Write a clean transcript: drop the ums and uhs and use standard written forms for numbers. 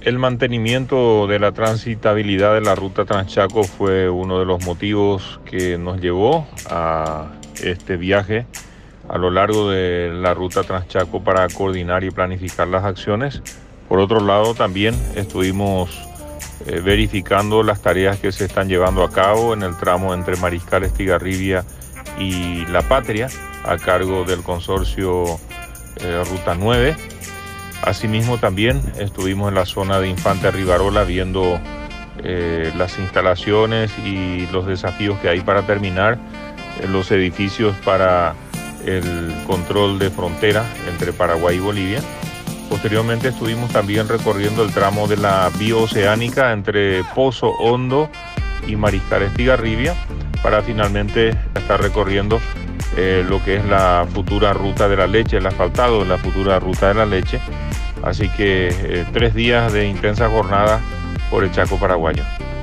El mantenimiento de la transitabilidad de la ruta Transchaco fue uno de los motivos que nos llevó a este viaje a lo largo de la ruta Transchaco para coordinar y planificar las acciones. Por otro lado, también estuvimos verificando las tareas que se están llevando a cabo en el tramo entre Mariscal Estigarribia y La Patria, a cargo del consorcio Ruta 9. Asimismo, también estuvimos en la zona de Infante Rivarola viendo las instalaciones y los desafíos que hay para terminar los edificios para el control de frontera entre Paraguay y Bolivia. Posteriormente estuvimos también recorriendo el tramo de la bioceánica entre Pozo Hondo y Mariscal Estigarribia para finalmente estar recorriendo lo que es la futura ruta de la leche, el asfaltado de la futura ruta de la leche. Así que 3 días de intensa jornada por el Chaco paraguayo.